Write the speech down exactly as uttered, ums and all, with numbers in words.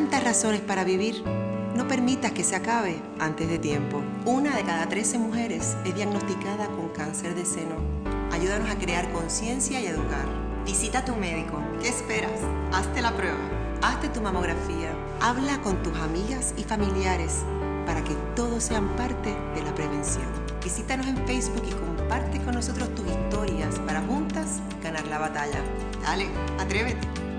tantas razones para vivir. No permitas que se acabe antes de tiempo. Una de cada trece mujeres es diagnosticada con cáncer de seno. Ayúdanos a crear conciencia y educar. Visita a tu médico. ¿Qué esperas? Hazte la prueba. Hazte tu mamografía. Habla con tus amigas y familiares para que todos sean parte de la prevención. Visítanos en Facebook y comparte con nosotros tus historias para juntas ganar la batalla. Dale, atrévete.